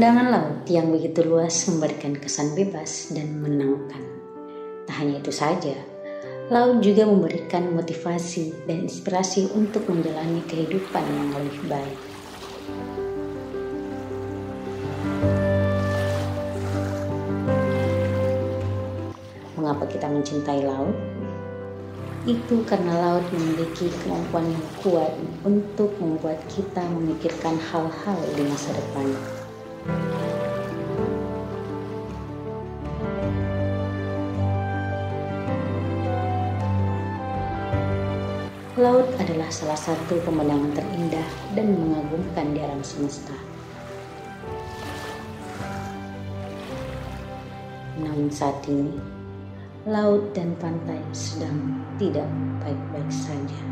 Pemandangan laut yang begitu luas memberikan kesan bebas dan menenangkan. Tak hanya itu saja, laut juga memberikan motivasi dan inspirasi untuk menjalani kehidupan yang lebih baik. Mengapa kita mencintai laut? Itu karena laut memiliki kemampuan yang kuat untuk membuat kita memikirkan hal-hal di masa depan. Laut adalah salah satu pemandangan terindah dan mengagumkan di alam semesta. Namun saat ini, laut dan pantai sedang tidak baik-baik saja.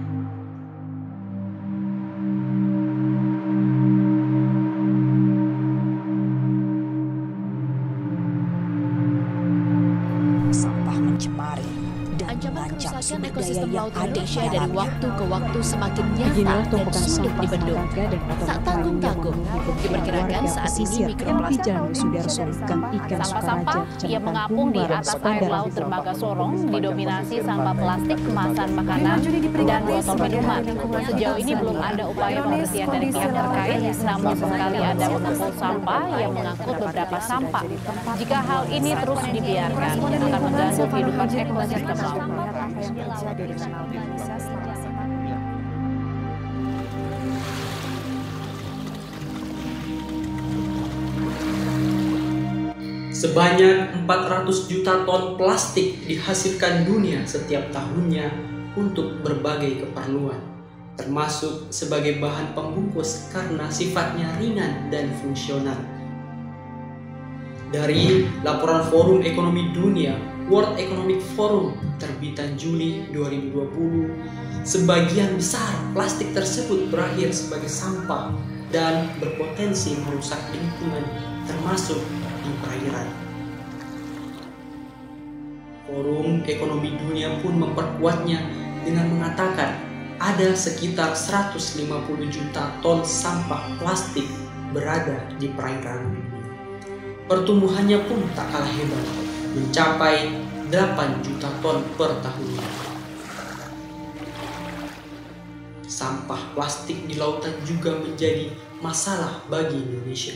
Sampah mencemari dan mengancam Ancaman sumber daya ekosistem yang laut ada di Indonesia dari dalamnya. waktu ke waktu semakin nyata dan sulit dibendung. Tak tanggung-tanggung, diperkirakan saat ini mikroplastik sampah-sampah yang mengapung di atas air laut Dermaga Sorong didominasi sampah plastik, kemasan makanan, dan botol minuman. Sejauh ini belum ada upaya pembersihan dari pihak terkait, namun sekali ada pengepul sampah yang mengangkut beberapa sampah. Jika hal ini terus dibiarkan, akan mengganggu kehidupan ekosistem laut. Sebanyak 400 juta ton plastik dihasilkan dunia setiap tahunnya untuk berbagai keperluan, termasuk sebagai bahan pembungkus karena sifatnya ringan dan fungsional. Dari laporan Forum Ekonomi Dunia, World Economic Forum, terbitan Juli 2020, sebagian besar plastik tersebut berakhir sebagai sampah dan berpotensi merusak lingkungan, termasuk di perairan. Forum Ekonomi Dunia pun memperkuatnya dengan mengatakan ada sekitar 150 juta ton sampah plastik berada di perairan dunia. Pertumbuhannya pun tak kalah hebat, mencapai 8 juta ton per tahunnya. Sampah plastik di lautan juga menjadi masalah bagi Indonesia.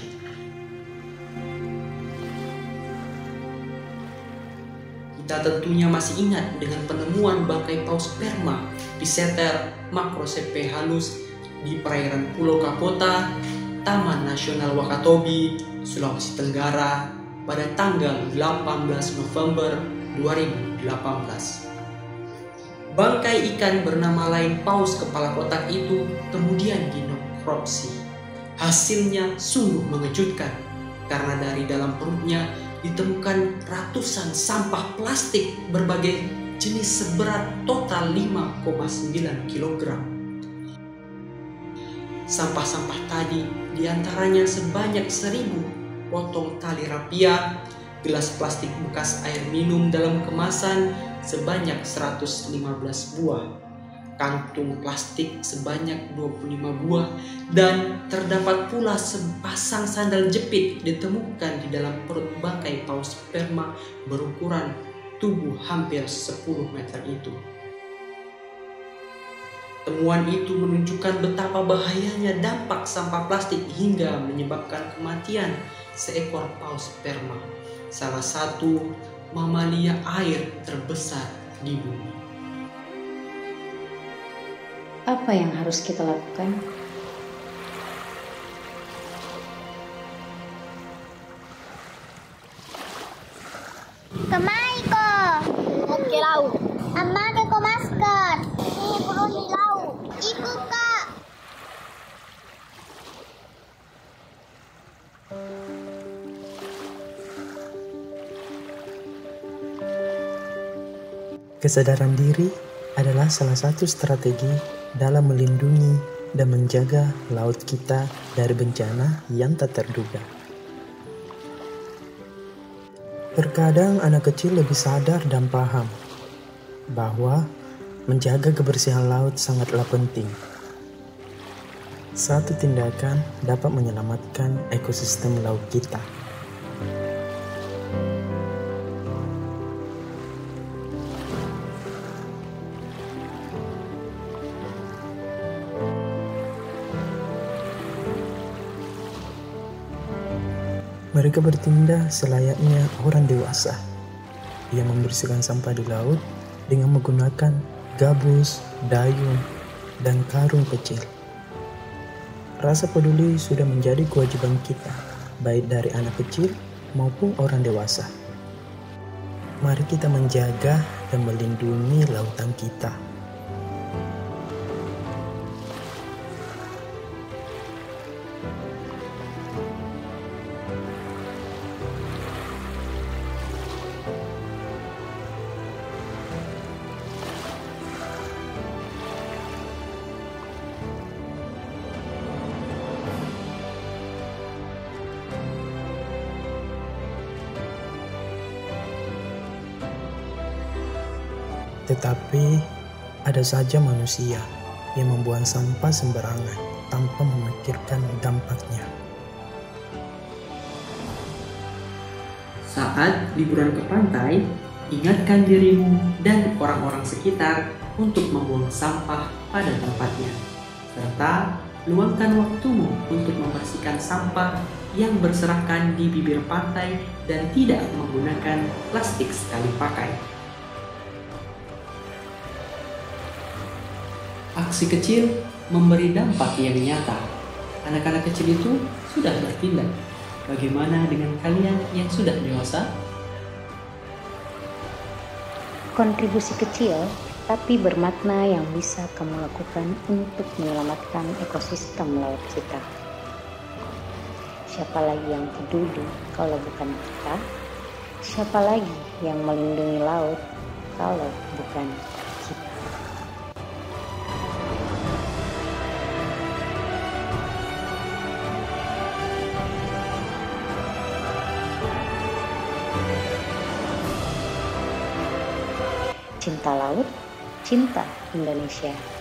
Kita tentunya masih ingat dengan penemuan bangkai paus sperma di seter Macrocephalus di perairan Pulau Kapota, Taman Nasional Wakatobi, Sulawesi Tenggara pada tanggal 18 November 2018. Bangkai ikan bernama lain paus kepala kotak itu kemudian dinekropsi. Hasilnya sungguh mengejutkan karena dari dalam perutnya ditemukan ratusan sampah plastik berbagai jenis seberat total 5,9 kg. Sampah-sampah tadi diantaranya sebanyak 1.000 potong tali rapia, gelas plastik bekas air minum dalam kemasan sebanyak 115 buah, kantung plastik sebanyak 25 buah, dan terdapat pula sepasang sandal jepit ditemukan di dalam perut bangkai paus sperma berukuran tubuh hampir 10 meter itu. Temuan itu menunjukkan betapa bahayanya dampak sampah plastik hingga menyebabkan kematian seekor paus sperma, salah satu mamalia air terbesar di bumi. Apa yang harus kita lakukan? Kemai ko. Oke lau. Amma ke ko masker. Ini perlu ni lau. Iku kak. Kesadaran diri adalah salah satu strategi dalam melindungi dan menjaga laut kita dari bencana yang tak terduga. Terkadang anak kecil lebih sadar dan paham bahwa menjaga kebersihan laut sangatlah penting. Satu tindakan dapat menyelamatkan ekosistem laut kita. Mereka bertindak selayaknya orang dewasa yang membersihkan sampah di laut dengan menggunakan gabus, dayung, dan karung kecil. Rasa peduli sudah menjadi kewajiban kita, baik dari anak kecil maupun orang dewasa. Mari kita menjaga dan melindungi lautan kita. Tetapi ada saja manusia yang membuang sampah sembarangan tanpa memikirkan dampaknya. Saat liburan ke pantai, ingatkan dirimu dan orang-orang sekitar untuk membuang sampah pada tempatnya, serta luangkan waktumu untuk membersihkan sampah yang berserakan di bibir pantai dan tidak menggunakan plastik sekali pakai. Aksi kecil memberi dampak yang nyata. Anak-anak kecil itu sudah bertindak. Bagaimana dengan kalian yang sudah dewasa? Kontribusi kecil tapi bermakna yang bisa kamu lakukan untuk menyelamatkan ekosistem laut kita. Siapa lagi yang peduli kalau bukan kita? Siapa lagi yang melindungi laut kalau bukan kita? Cinta laut, cinta Indonesia.